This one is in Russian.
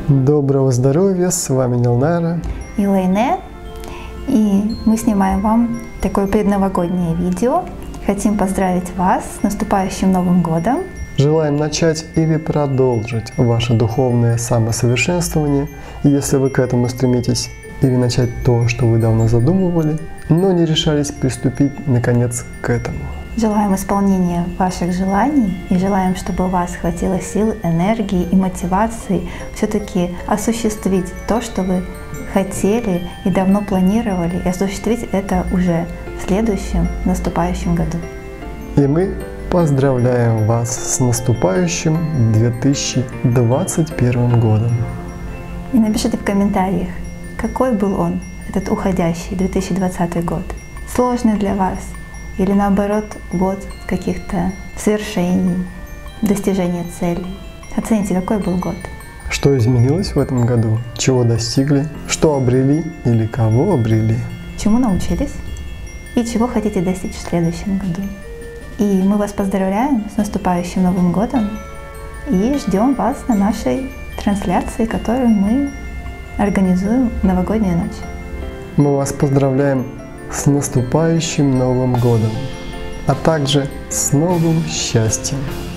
Доброго здоровья, с вами Нилнара и Лейне, и мы снимаем вам такое предновогоднее видео. Хотим поздравить вас с наступающим Новым годом. Желаем начать или продолжить ваше духовное самосовершенствование, если вы к этому стремитесь, или начать то, что вы давно задумывали, но не решались приступить наконец к этому. Желаем исполнения ваших желаний и желаем, чтобы у вас хватило сил, энергии и мотивации все-таки осуществить то, что вы хотели и давно планировали, и осуществить это уже в следующем наступающем году. И мы поздравляем вас с наступающим 2021 годом. И напишите в комментариях, какой был он, этот уходящий 2020 год. Сложный для вас? Или наоборот, год каких-то свершений, достижения целей. Оцените, какой был год. Что изменилось в этом году? Чего достигли? Что обрели или кого обрели? Чему научились? И чего хотите достичь в следующем году? И мы вас поздравляем с наступающим Новым годом и ждем вас на нашей трансляции, которую мы организуем в новогоднюю ночь. Мы вас поздравляем с наступающим Новым годом, а также с новым счастьем.